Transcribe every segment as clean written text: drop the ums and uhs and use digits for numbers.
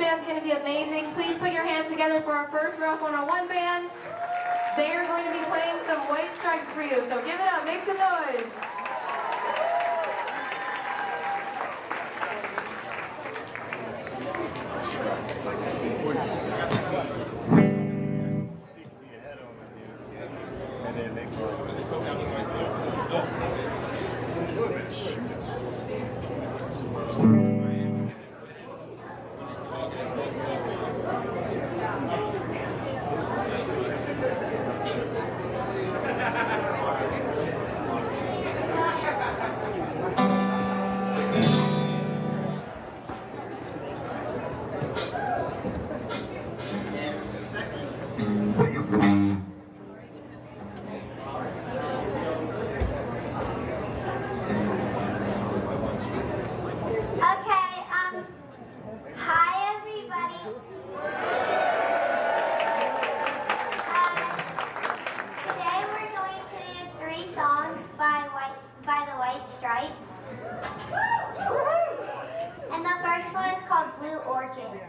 band's going to be amazing. Please put your hands together for our first Rock 101 band. They are going to be playing some White Stripes for you, so give it up, make some noise. By the White Stripes. And the first one is called Blue Orchid.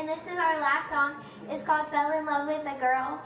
and this is our last song. It's called Fell in Love with a Girl.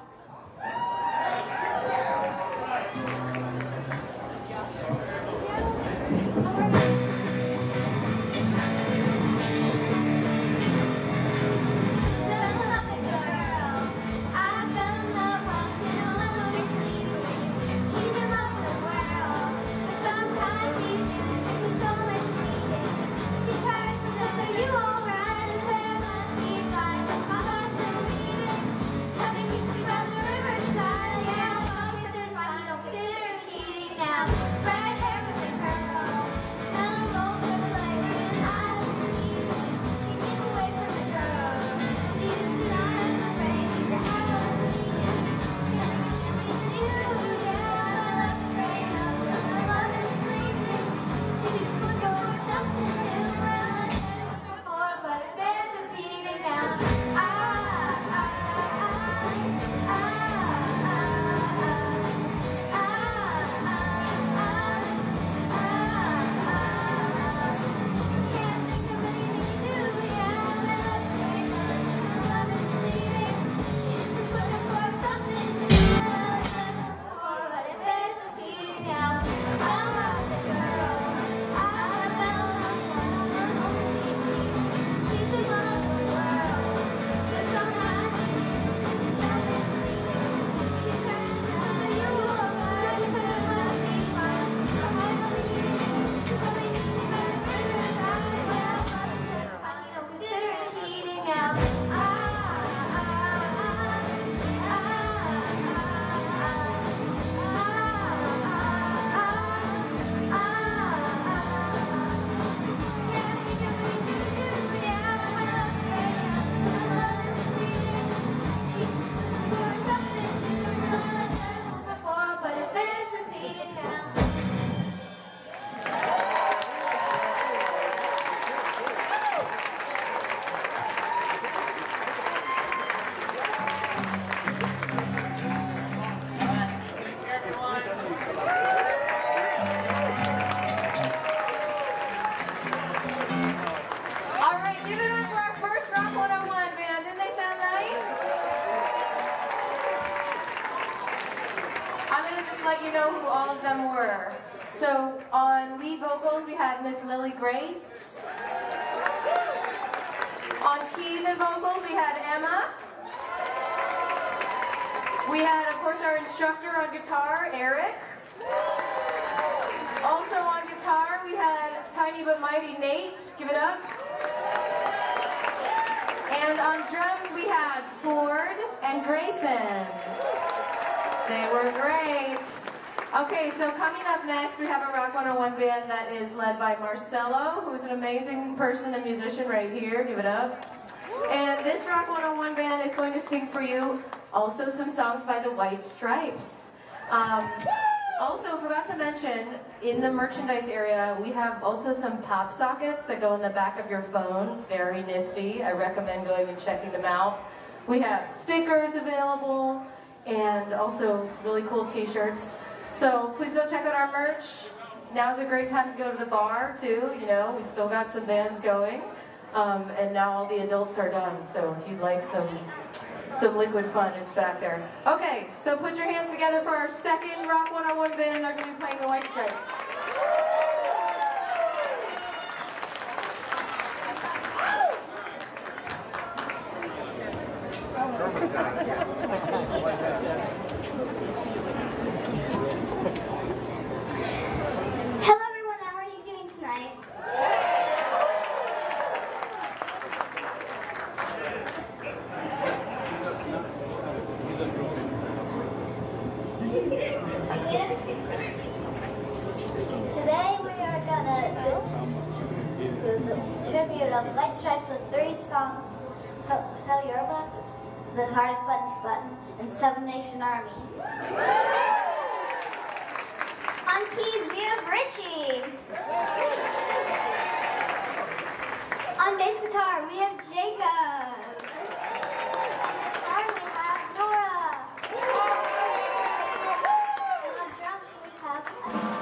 Let you know who all of them were. So on lead vocals we had Miss Lily Grace. On keys and vocals we had Emma. We had, of course, our instructor on guitar, Eric. Also on guitar we had Tiny But Mighty Nate. Give it up. And on drums we had Ford and Grayson. They were great. Okay, so coming up next, we have a Rock 101 band that is led by Marcelo, who's an amazing person and musician right here. Give it up. And this Rock 101 band is going to sing for you also some songs by the White Stripes. Also, forgot to mention, in the merchandise area, we have also some pop sockets that go in the back of your phone. Very nifty. I recommend going and checking them out. We have stickers available, and also really cool t-shirts. So please go check out our merch. Now's a great time to go to the bar too, you know, we've still got some bands going. And now all the adults are done, so if you'd like some liquid fun, it's back there. Okay, so put your hands together for our second Rock 101 band. They're going to be playing the White Stripes. Hello everyone, how are you doing tonight? Today we are gonna do the tribute of White Stripes with 3 songs. Tell Yoruba, The Hardest Button to Button, and 7 Nation Army. On keys, we have Richie. On bass guitar, we have Jacob. On guitar, we have Nora. And on drums, we have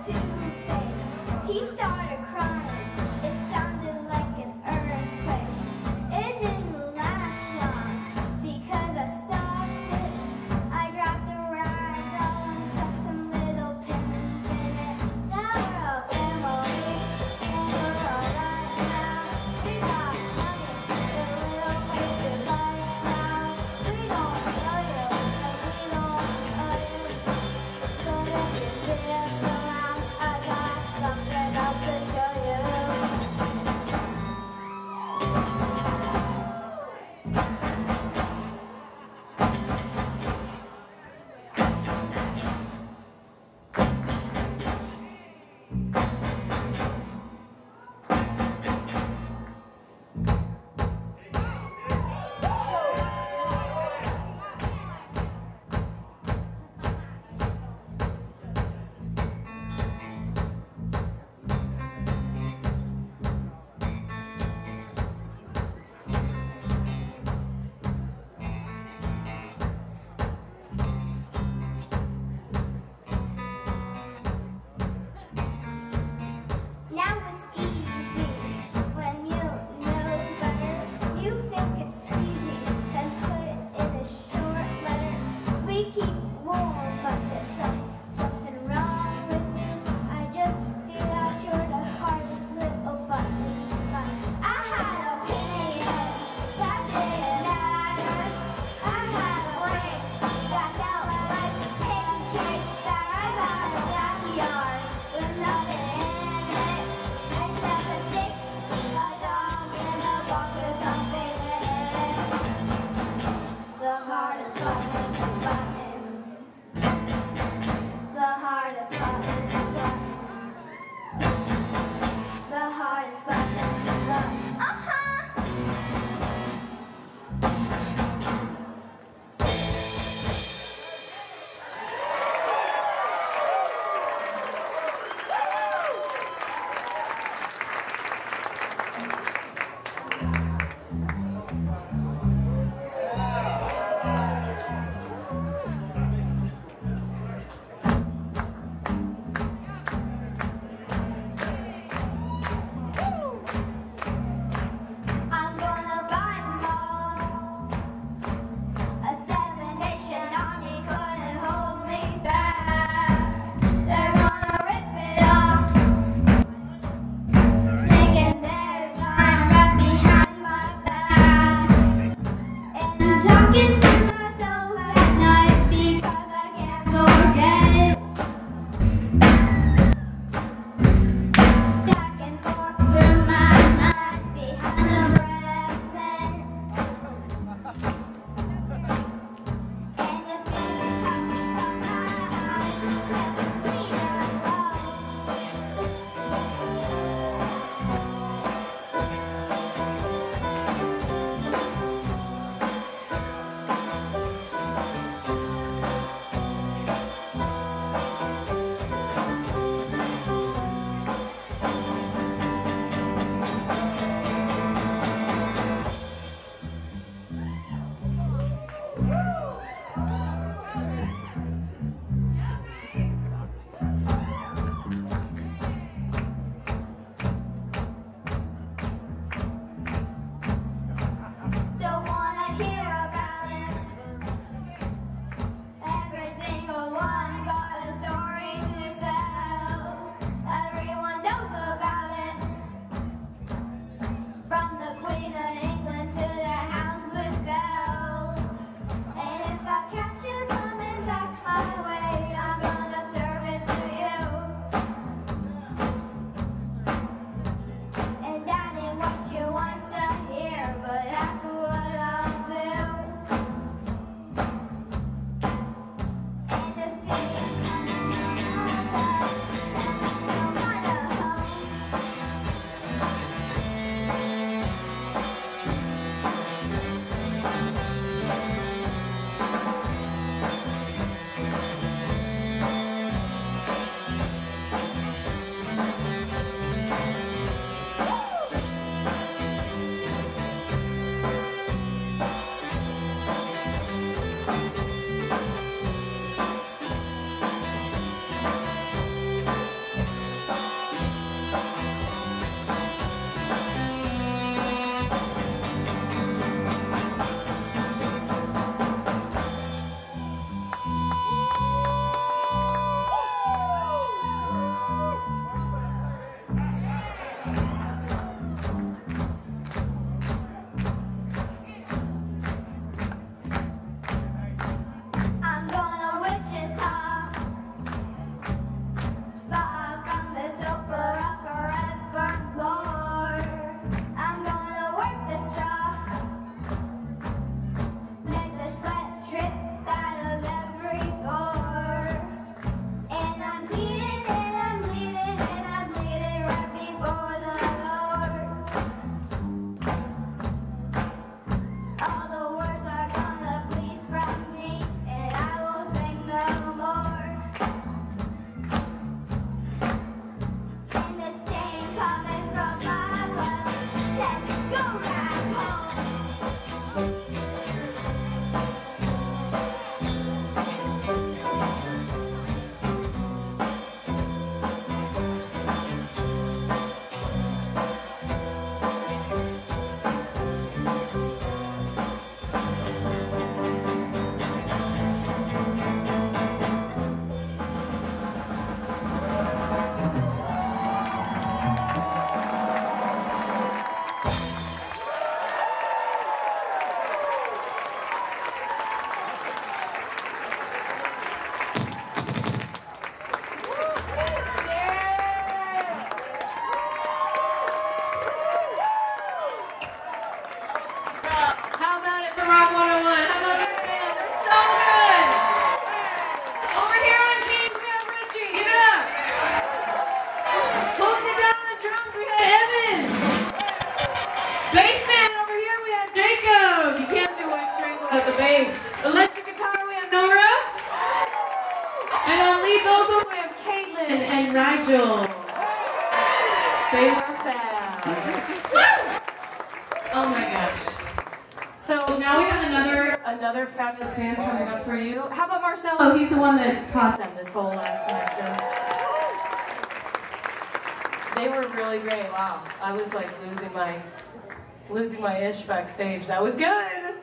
to fade. He started crying. It sounded like an earthquake. It didn't last long because I stopped it. I grabbed a rag doll and stuck some little pins in it. Now we're all family and we're alright now. We got nothing but a little place to fight now. We don't know you and we don't know you. But if you see us around, I got something else to show you. Rigel. They were fab. Oh my gosh. So now we have another fabulous band coming up for you. How about Marcelo? He's the one that taught them this whole last semester. They were really great. Wow. I was like losing my ish backstage. That was good.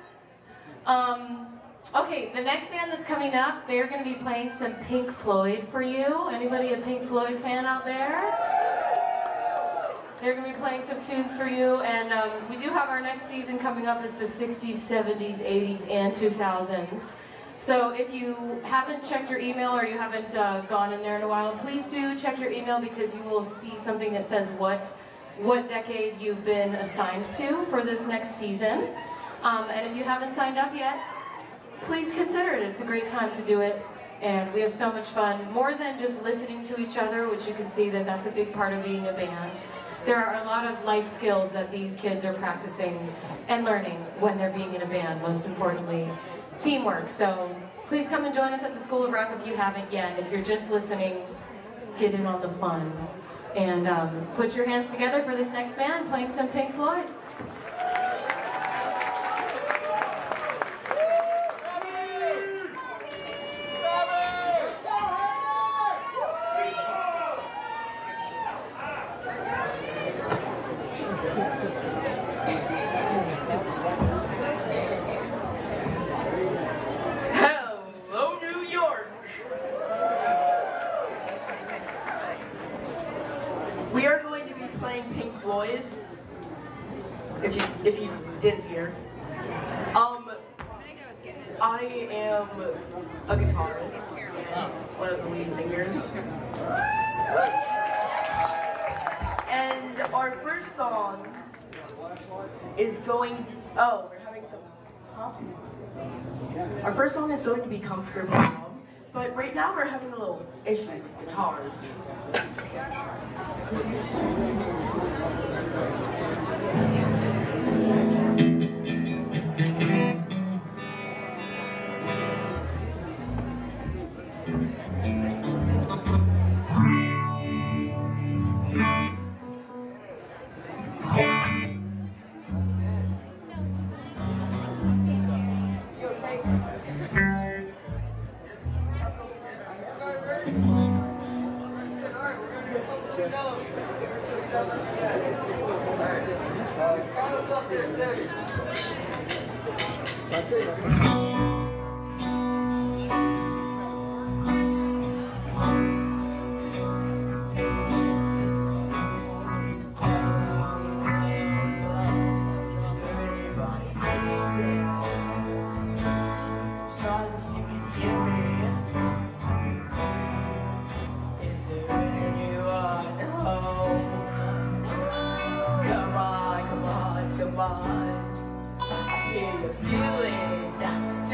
Okay, the next band that's coming up, they're going to be playing some Pink Floyd for you. Anybody a Pink Floyd fan out there? They're going to be playing some tunes for you, and we do have our next season coming up. It's the 60s, 70s, 80s, and 2000s. So if you haven't checked your email or you haven't gone in there in a while, please do check your email because you will see something that says what decade you've been assigned to for this next season. And if you haven't signed up yet, please consider it. It's a great time to do it. And we have so much fun. More than just listening to each other, which you can see that that's a big part of being a band. There are a lot of life skills that these kids are practicing and learning when they're being in a band. Most importantly, teamwork. So please come and join us at the School of Rock if you haven't yet. If you're just listening, get in on the fun. And put your hands together for this next band playing some Pink Floyd. We are going to be playing Pink Floyd, if you didn't hear. I am a guitarist and one of the lead singers. And our first song is going, we're having some, Our first song is going to be Comfortable Home, but right now we're having a little issue with guitars. I hear you feeling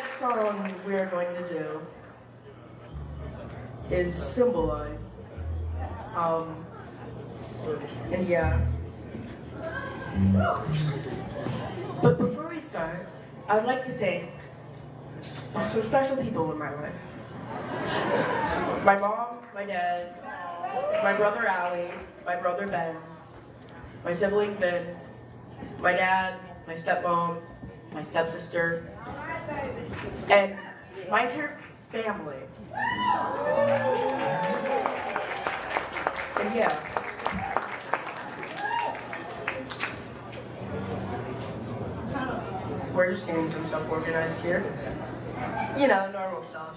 next song we are going to do is Symbolize. And yeah. But before we start, I'd like to thank some special people in my life. My mom, my dad, my brother Ali, my brother Ben, my sibling Finn, my dad, my stepmom, my stepsister, and my entire family. And yeah. We're just getting some stuff organized here. You know, normal stuff.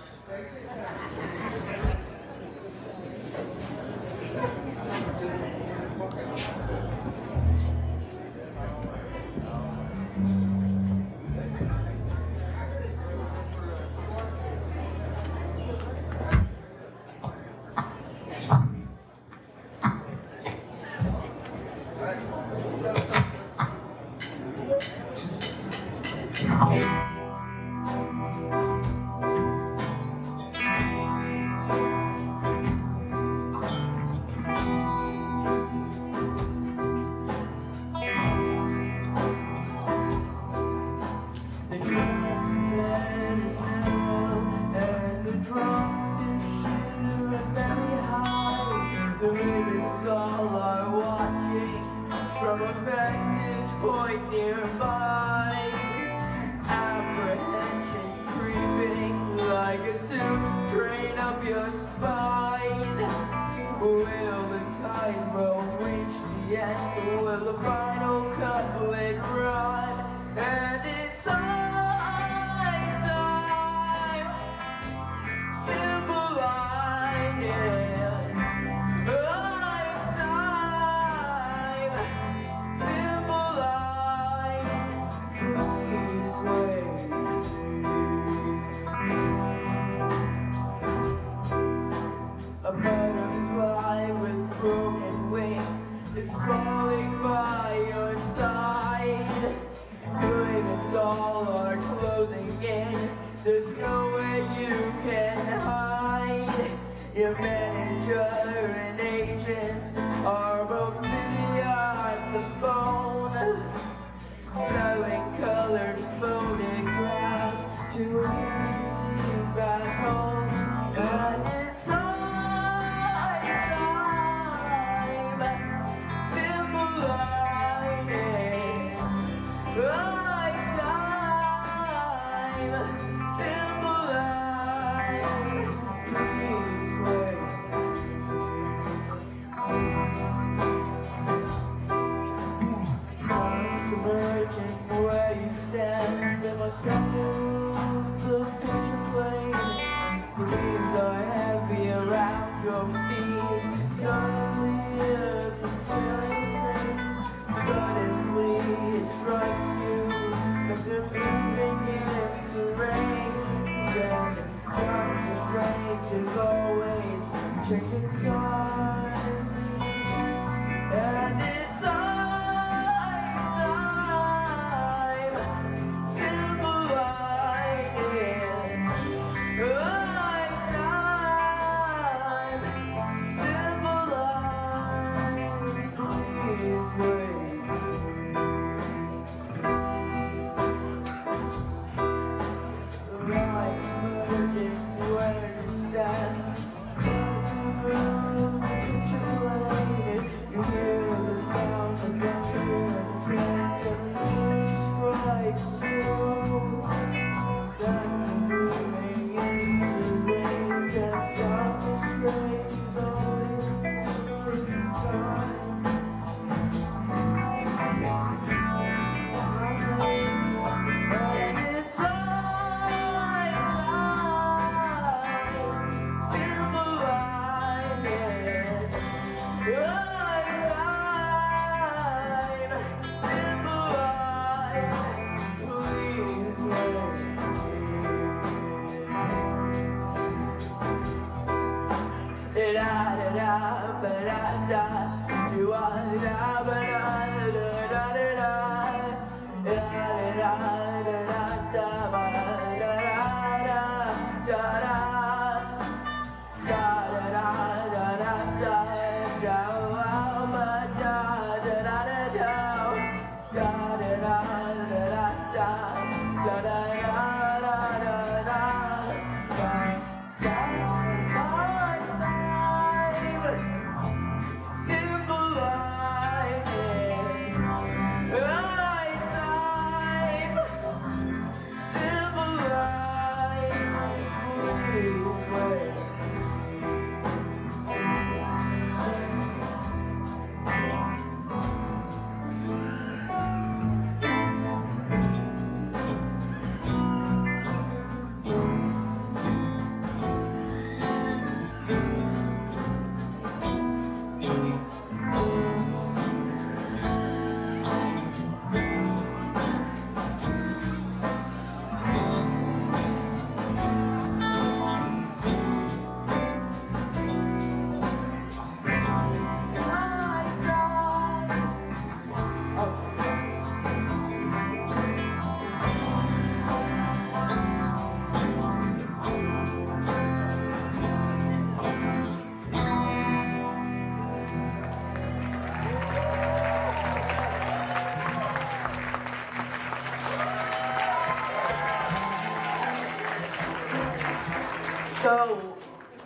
From a vantage point nearby, apprehension creeping like a tube straight up your spine. Will the tightrope reach the end? Will the final couplet run? And it's time, symbolize it. A butterfly with broken wings is falling by your side. Ravens all are closing in. There's nowhere you can hide. Your manager and agent are both busy on the phone, selling colored photographs to amuse you back home. And it's where you stand, they must remove the picture plane. The dreams are heavy around your feet. Suddenly it's a feeling thing. Suddenly it strikes you that they're moving into range. And Dr. Strange is always checking signs. And it's da da da da da da da da da da da da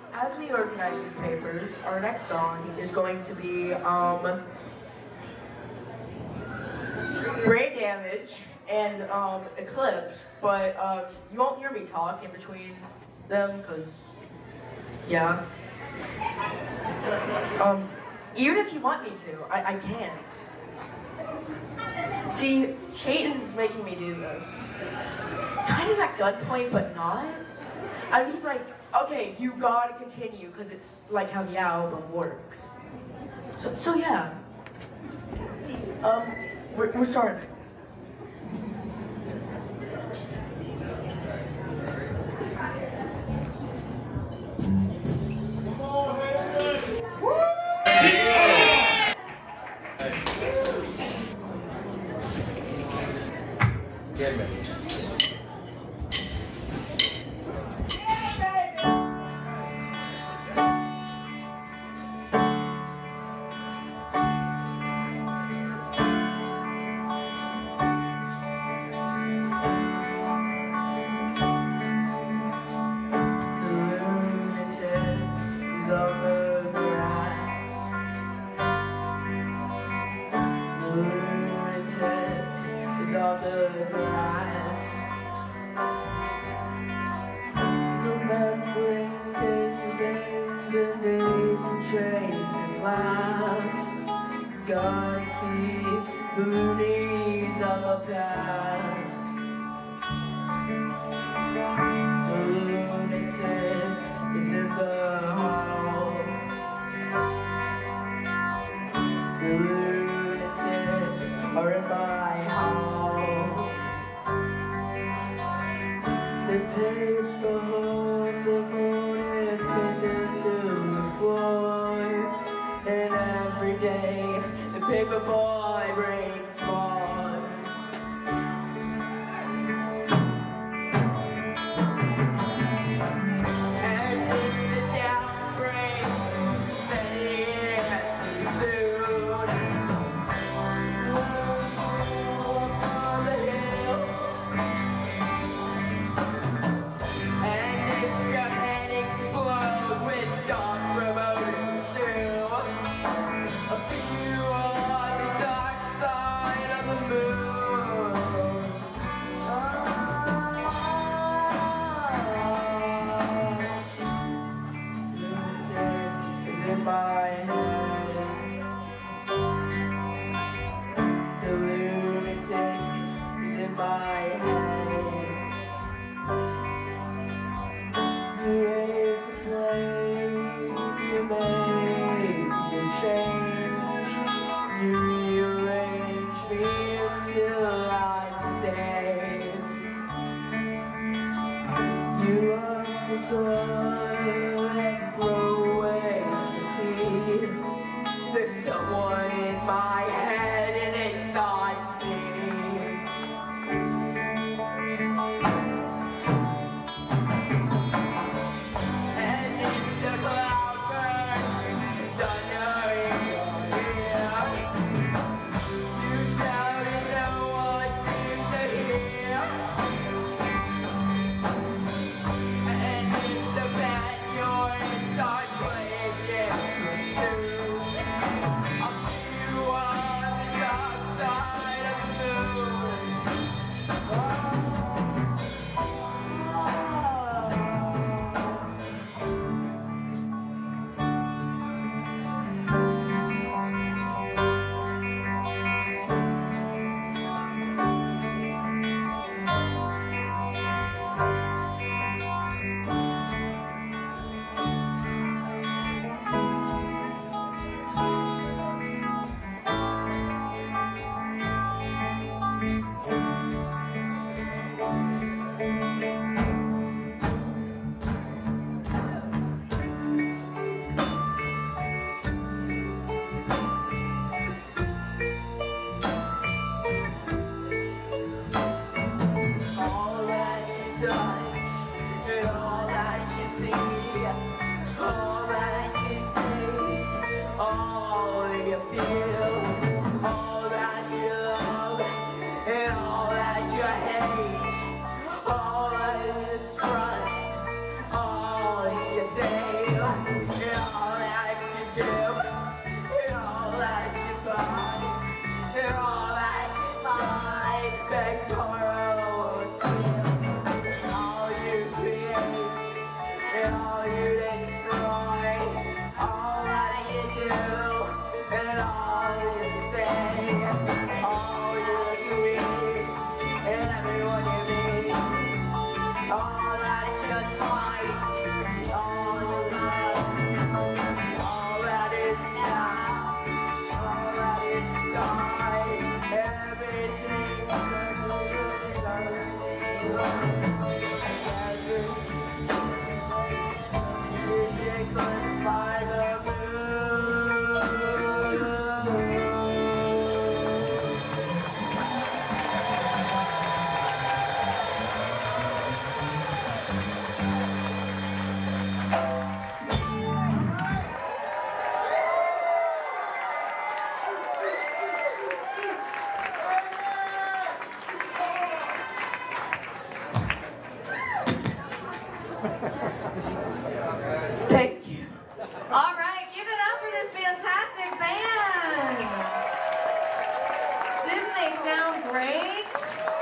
as we organize these papers, our next song is going to be Brain Damage and Eclipse, but you won't hear me talk in between them because, yeah. Even if you want me to, I can't. See, Caden's making me do this. Kind of at gunpoint, but not. And he's like, okay, you gotta continue, because it's like how the album works. So yeah. We're starting. God keep boonies on the path. The lunatic is in the hall. The lunatics are in my hall. They paint the halls of haunted places to the floor. And every day the paper boy brings more. And if the down breaks, then it has to soon. On the hill. And if your head explodes with dark promoters too, I'll see you on the dark side of the moon. Lunatic is in my head. The lunatic is in my head. You raise the flame, you make the change. You rearrange me until I'm safe. You lock the door and throw away the key. There's someone in my head and it's not me. And if the cloud burns, thundering your ear, you shout and no one seems to hear. And if the bed you're all that you do, and all that you find, and all that you find, Victoria will steal. All you create, and all you destroy, all that you do, and all you say, all you agree, and everyone you meet, all that you fight, all you love, all that is now, all that is gone, everything eclipsed by the Thank you. All right, give it up for this fantastic band. Didn't they sound great?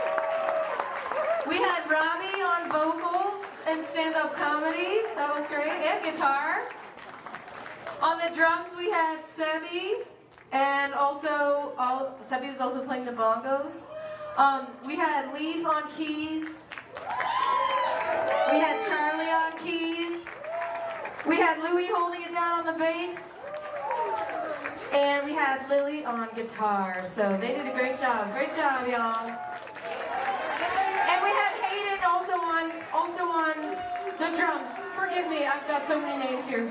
We had Robbie on vocals and stand-up comedy. That was great. And guitar. On the drums we had Sebi, and also Sebi was also playing the bongos. We had Leaf on keys. We had Charlie on keys. We had Louie holding it down on the bass. And we had Lily on guitar. So they did a great job. Great job, y'all. And we had Hayden also on the drums. Forgive me, I've got so many names here.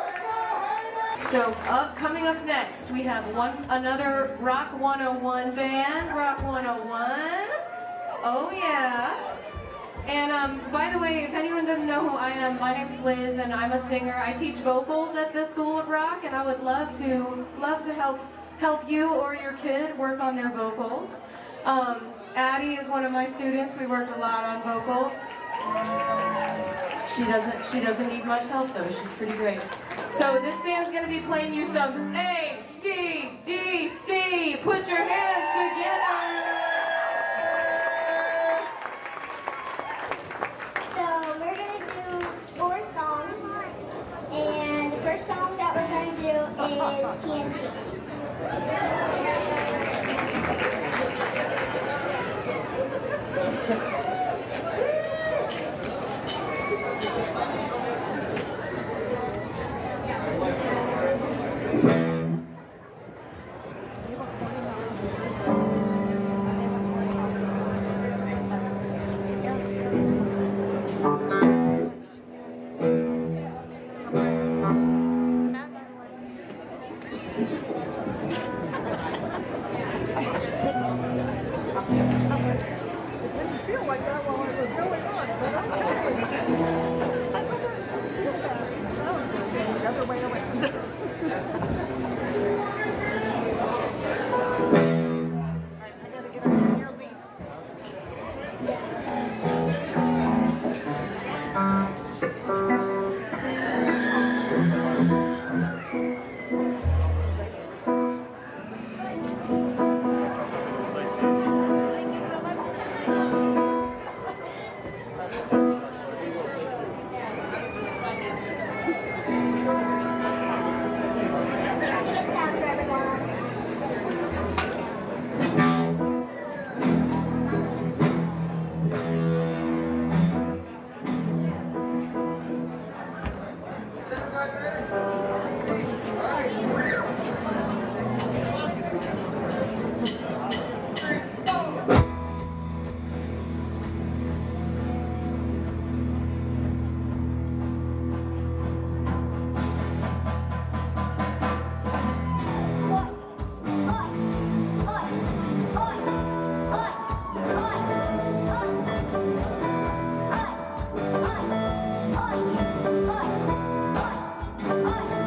So coming up next, we have another Rock 101 band, Rock 101. Oh yeah. And by the way, if anyone doesn't know who I am, my name's Liz, and I'm a singer. I teach vocals at the School of Rock, and I would love to help you or your kid work on their vocals. Addie is one of my students. We worked a lot on vocals. She doesn't need much help though. She's pretty great. So this band's gonna be playing you some AC/DC. Put your hands together. The first song that we're going to do is TNT. Oi!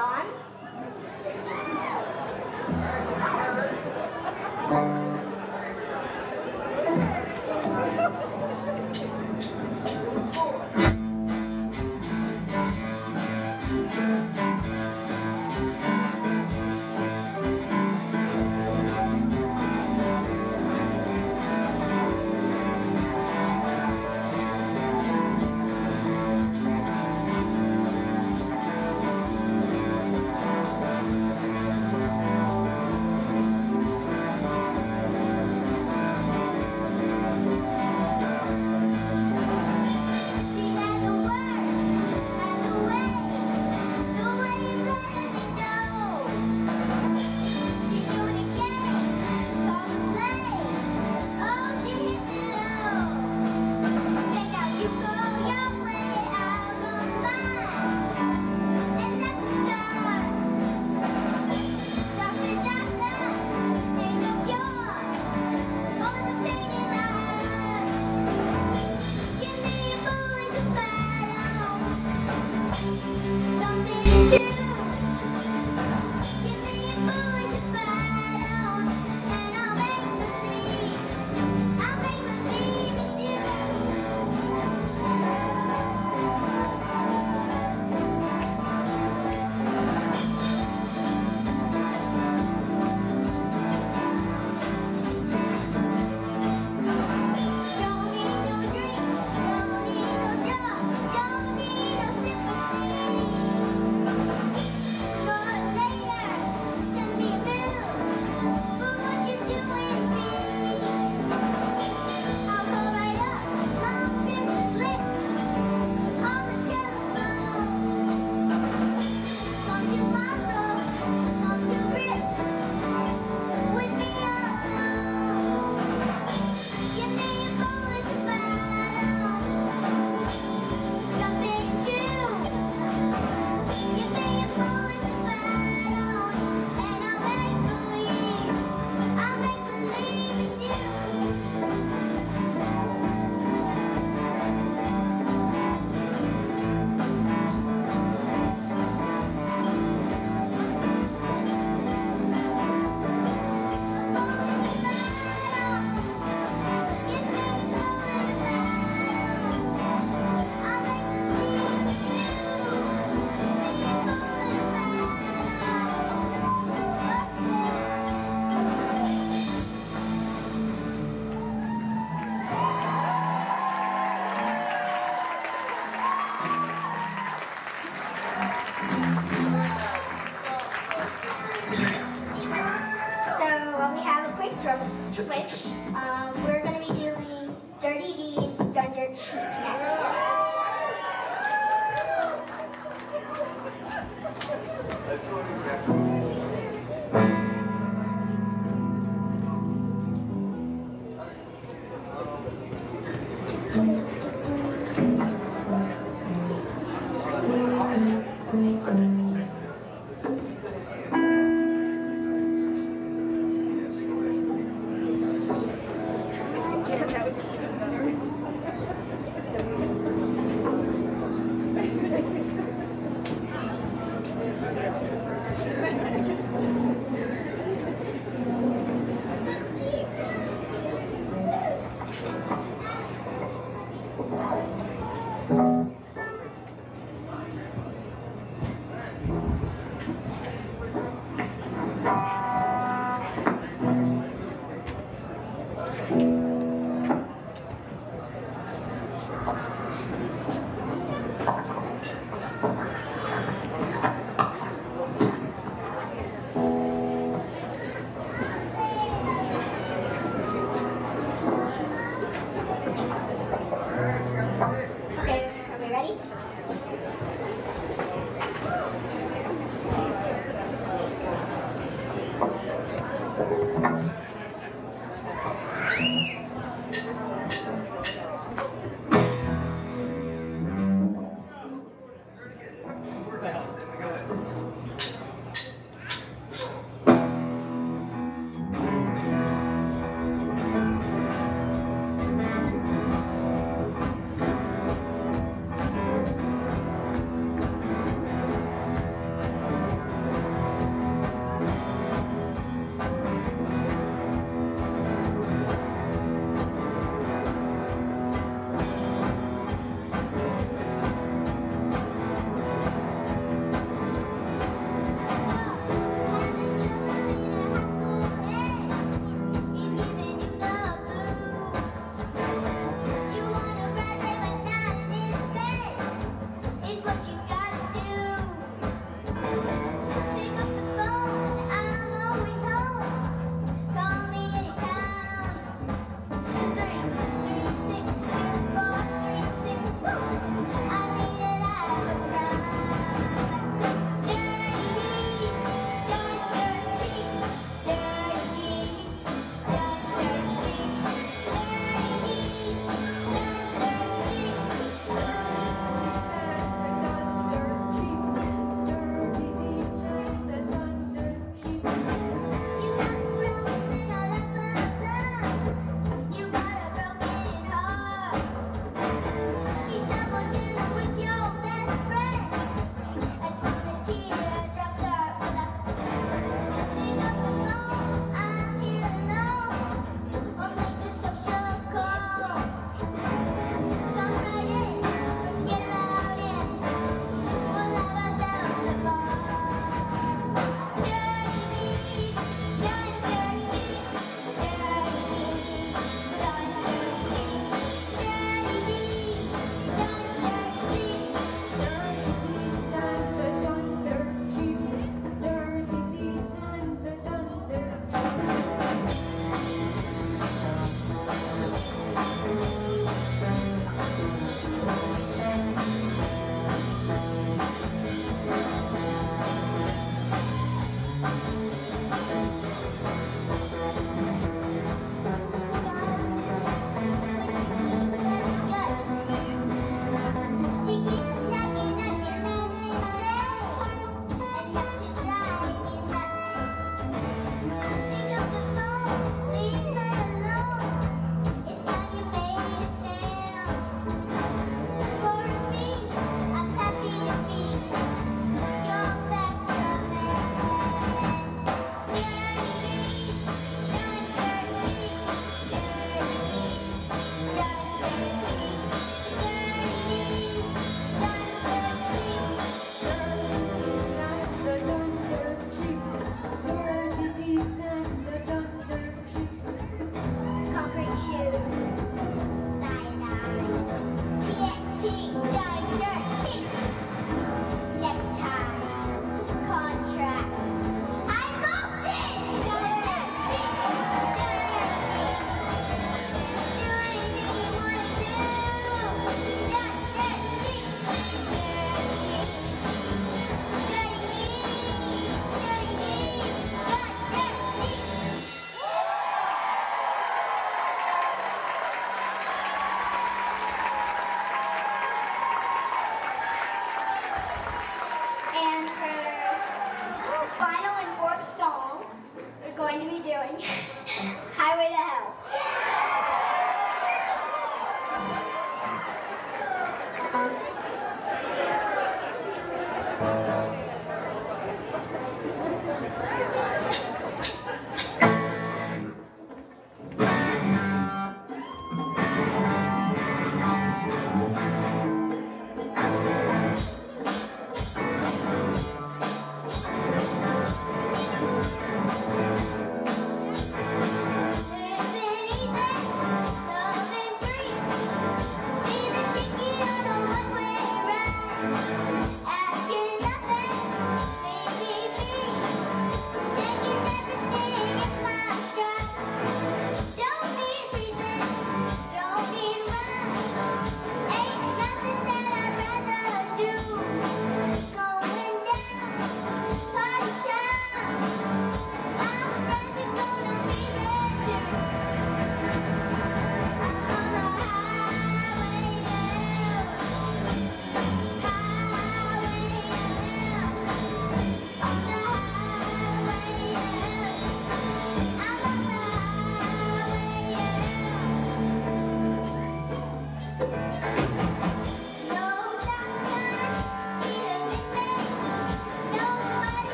on.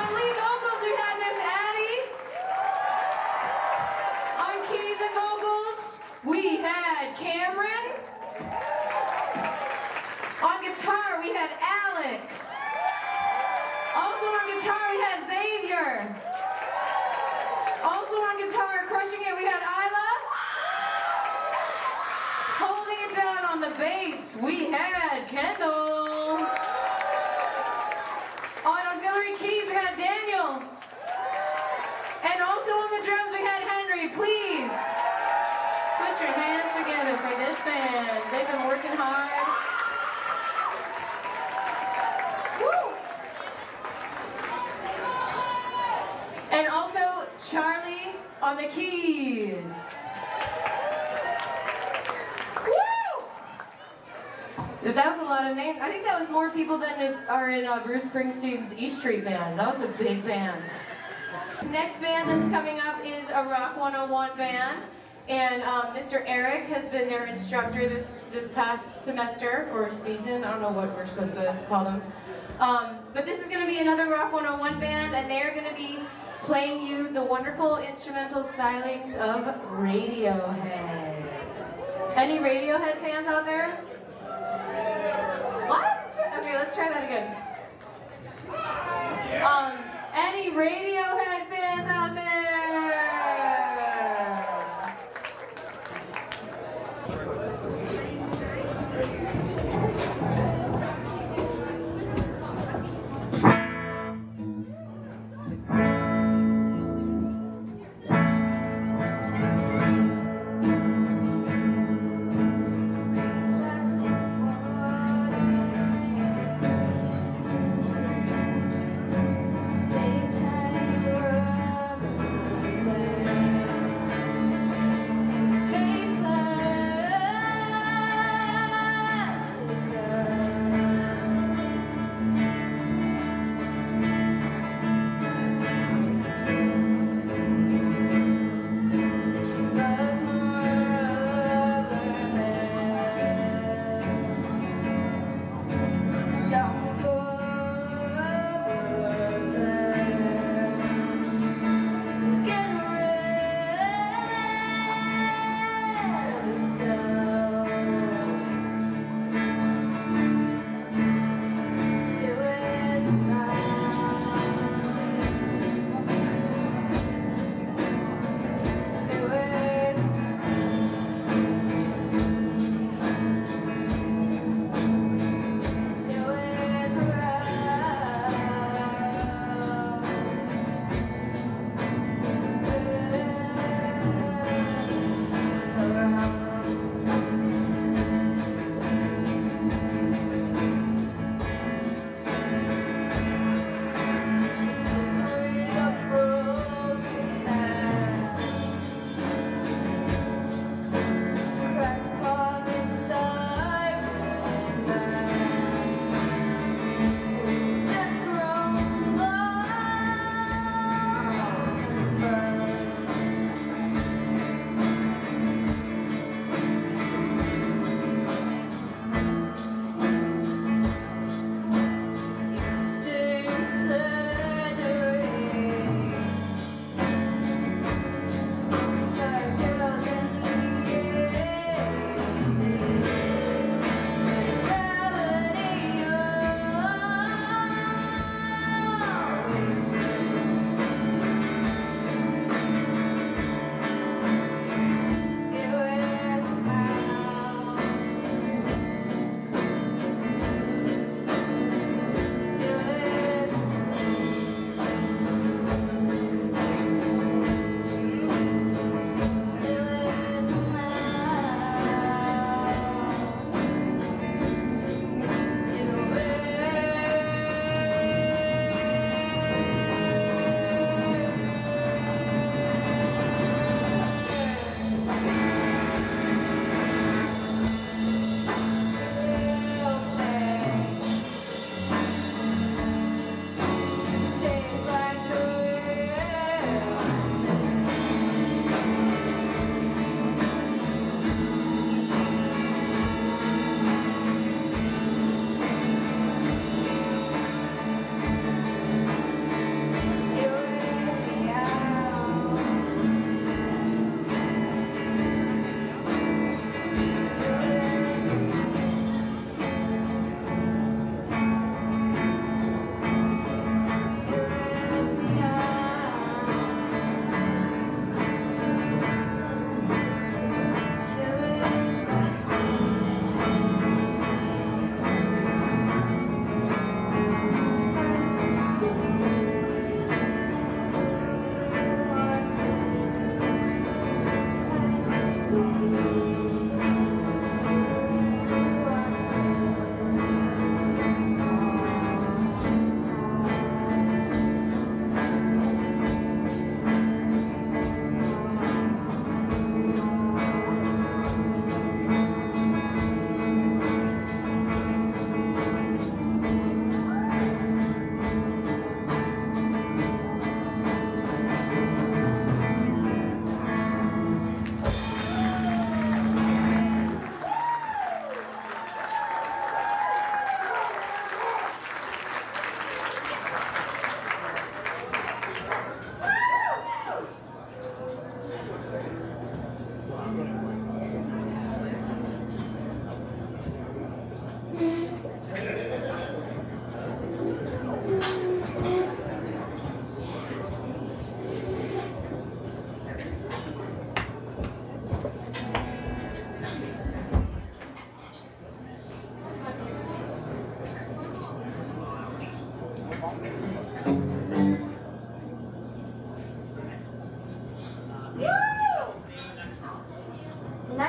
On lead vocals, we had Miss Addie. On keys and vocals, we had Cameron. On guitar, we had Alex. Also on guitar, we had Xavier. Also on guitar, crushing it, we had Isla. Holding it down on the bass, we had Kendall. On auxiliary keys, we had Daniel. And also on the drums, we had Henry. Please put your hands together for this band. They've been working hard. Woo! And also Charlie on the keys. That was a lot of names. I think that was more people than are in Bruce Springsteen's E Street Band. That was a big band. Next band that's coming up is a Rock 101 band. And Mr. Eric has been their instructor this past semester, or season. I don't know what we're supposed to call them. But this is going to be another Rock 101 band, and they're going to be playing you the wonderful instrumental stylings of Radiohead. Any Radiohead fans out there? What? Okay, let's try that again. Any Radiohead fans out there? Times were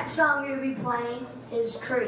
next song we'll be playing is Creep.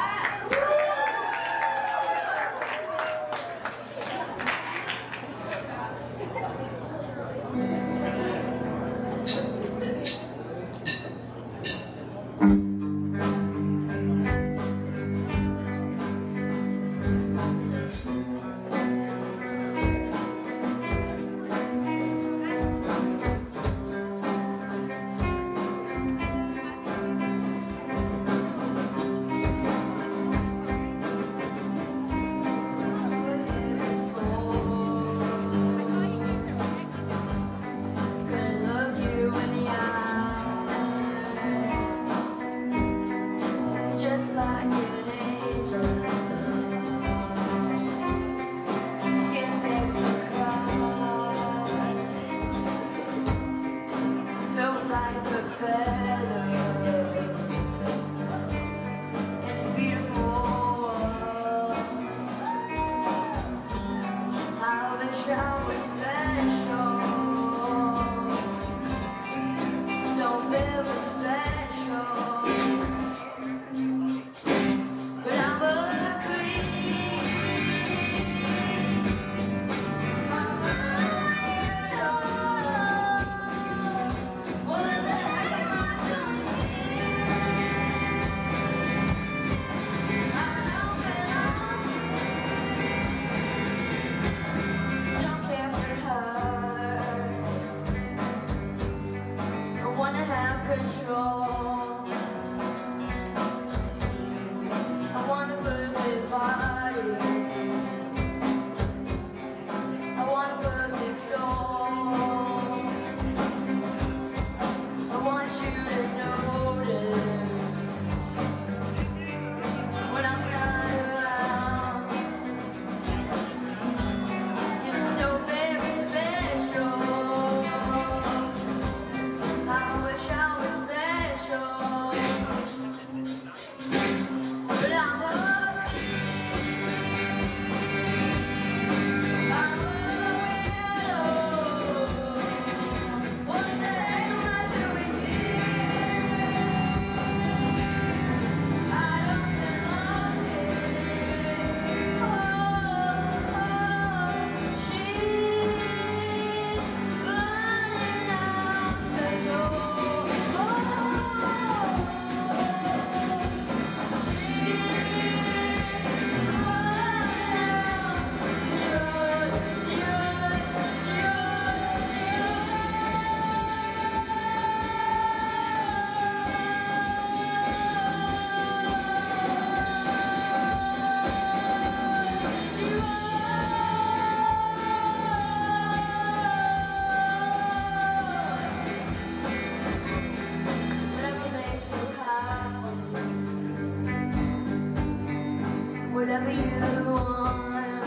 Whatever you want,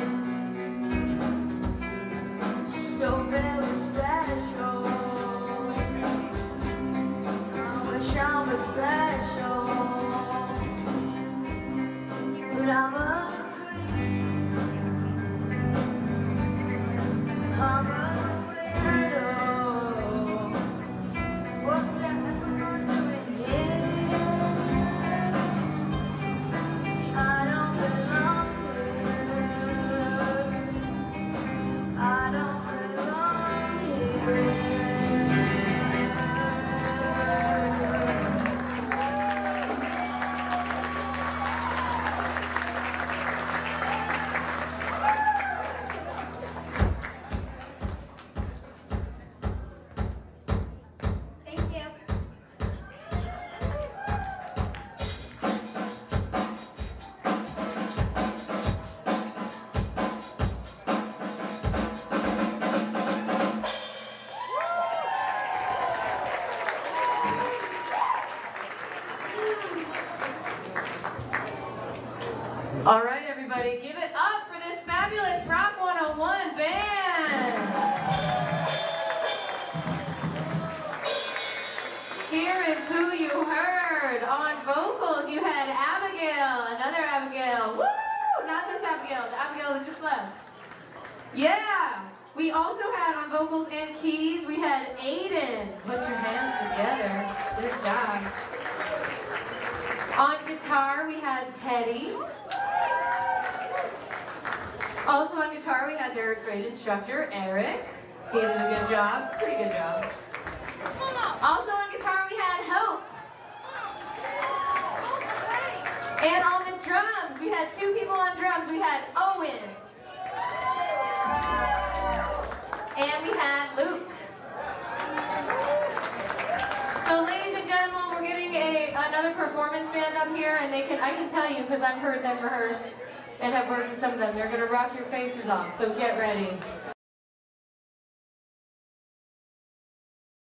so very special. I wish I was special, but I'm a creep. I'm a widow. What the hell am I doing here? I don't belong here. I don't belong here. Thank you. All right, everybody, give it up for this fabulous Rock 101 band. Here is who you heard. On vocals, you had Abigail, another Abigail. Woo! Not this Abigail, the Abigail that just left. Yeah! We also had on vocals and keys, we had Aiden. Put your hands together. Good job. On guitar, we had Teddy. Also on guitar, we had their great instructor, Eric. He did a good job, pretty good job. Also on guitar, we had Hope. And on the drums, we had two people on drums. We had Owen. And we had Luke. So ladies and gentlemen, we're getting another performance band up here, and I can tell you, because I've heard them rehearse and have worked with some of them, they're going to rock your faces off, so get ready.